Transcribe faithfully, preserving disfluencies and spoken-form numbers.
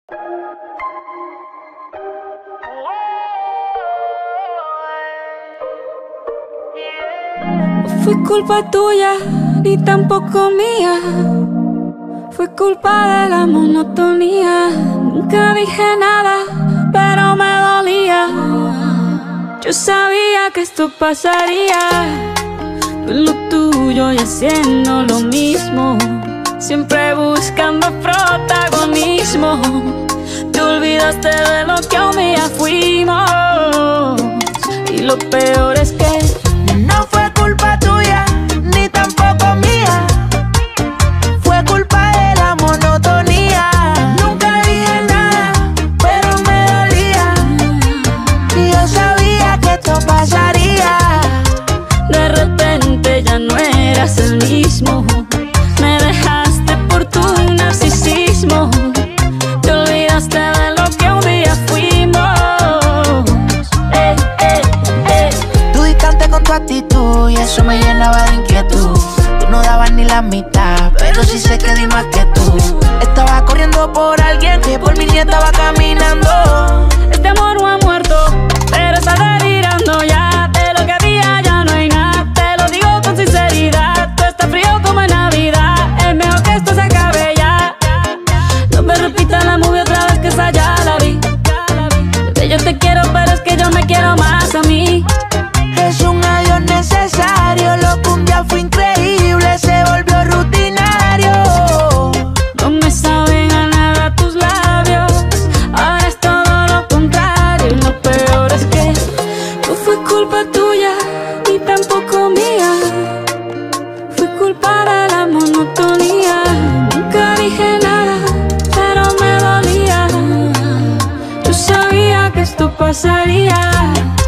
No fue culpa tuya, ni tampoco mía. Fue culpa de la monotonía. Nunca dije nada, pero me dolía. Yo sabía que esto pasaría. Tú en lo tuyo y haciendo lo mismo, siempre buscando protagonismo. Te olvidaste de lo que un día fuimos. Y lo peor es que no fue culpa tuya, ni tampoco mía. Fue culpa de la monotonía. Nunca dije nada, pero me dolía. Y yo sabía que esto pasaría. de repente ya no eras el mismo. Me dejaste por tu narcisismo. Te olvidaste de lo que un día fuimos. eh, eh, eh. Tú distante con tu actitud y eso me llenaba de inquietud. Tú no dabas ni la mitad, pero sí sé que di más que tú. Estaba corriendo por alguien que por mí ni estaba caminando. Este amor no ha muerto, pero está delirando ya. De lo que había ya no hay nada. Te lo digo con sinceridad. Tú estás frío como en Navidad. Es mejor que esto se acabe ya. No me repita la movie otra vez, que esa ya la vi. Bebé, yo te quiero, pero es que yo me quiero más a mí. Es un adiós necesario. Lo que un día fue increíble se volvió rutinario. No me saben a nada tus labios. Ahora es todo lo contrario. Y lo peor es que no fue culpa tuya, ni tampoco mía. Fue culpa de la monotonía. Nunca dije nada, pero me dolía. Yo sabía que esto pasaría.